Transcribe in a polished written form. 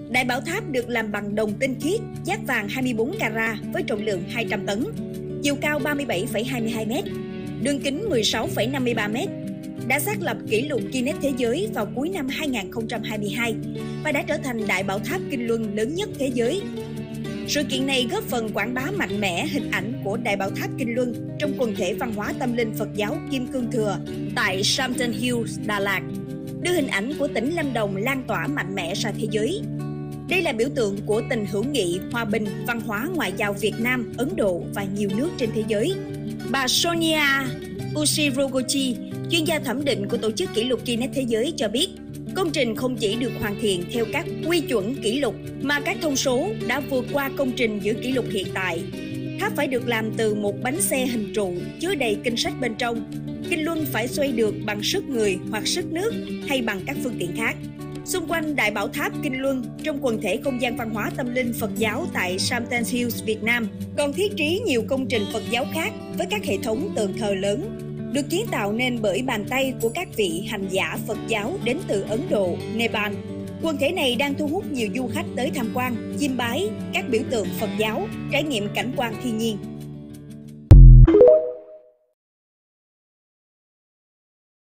Đại Bảo Tháp được làm bằng đồng tinh khiết, dát vàng 24 carat với trọng lượng 200 tấn, chiều cao 37,22 m, đường kính 16,53 m, đã xác lập kỷ lục Guinness Thế giới vào cuối năm 2022 và đã trở thành Đại Bảo Tháp Kinh Luân lớn nhất thế giới. Sự kiện này góp phần quảng bá mạnh mẽ hình ảnh của Đại Bảo Tháp Kinh Luân trong quần thể văn hóa tâm linh Phật giáo Kim Cương Thừa tại Somerton Hills, Đà Lạt, đưa hình ảnh của tỉnh Lâm Đồng lan tỏa mạnh mẽ ra thế giới. Đây là biểu tượng của tình hữu nghị, hòa bình, văn hóa ngoại giao Việt Nam, Ấn Độ và nhiều nước trên thế giới. Bà Sonia Ushirogochi, chuyên gia thẩm định của Tổ chức Kỷ lục Guinness Thế giới cho biết, công trình không chỉ được hoàn thiện theo các quy chuẩn kỷ lục mà các thông số đã vượt qua công trình giữ kỷ lục hiện tại. Tháp phải được làm từ một bánh xe hình trụ chứa đầy kinh sách bên trong. Kinh luân phải xoay được bằng sức người hoặc sức nước hay bằng các phương tiện khác. Xung quanh Đại Bảo Tháp Kinh Luân, trong quần thể không gian văn hóa tâm linh Phật giáo tại Somerton Hills, Việt Nam, còn thiết trí nhiều công trình Phật giáo khác với các hệ thống tượng thờ lớn, được kiến tạo nên bởi bàn tay của các vị hành giả Phật giáo đến từ Ấn Độ, Nepal. Quần thể này đang thu hút nhiều du khách tới tham quan, chiêm bái các biểu tượng Phật giáo, trải nghiệm cảnh quan thiên nhiên.